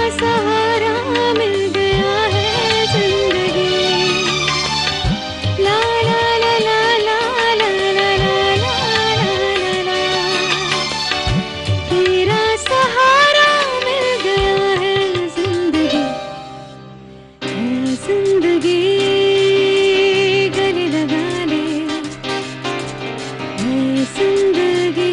सहारा मिल गया है जिंदगी। ला ला ला ला ला ला ला ला ला ला, तेरा सहारा मिल गया है जिंदगी। है जिंदगी गले लगा ले, है जिंदगी।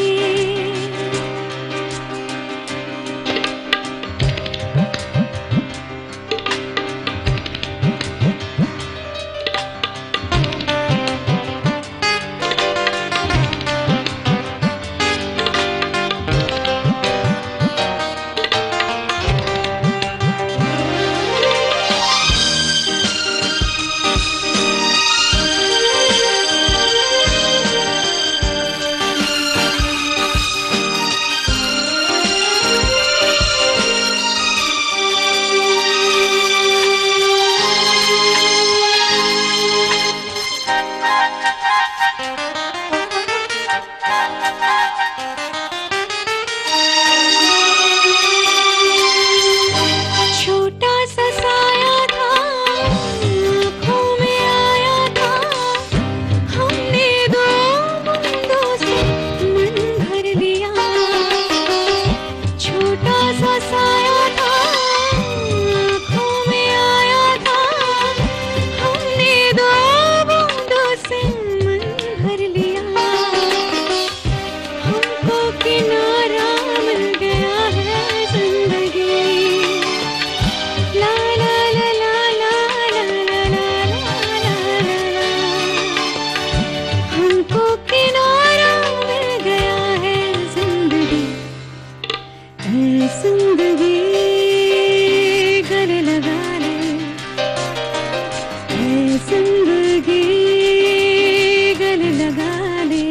जिंदगी गले लगा ले, जिंदगी गले लगा ले।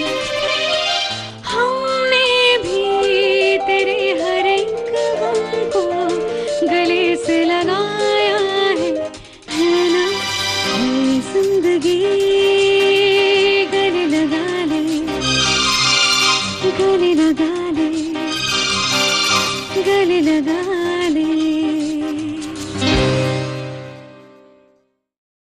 हमने भी तेरे हर एक गम को गले से लगाया है ना। जिंदगी गले लगा ले, गले लगा ले, गले लगा।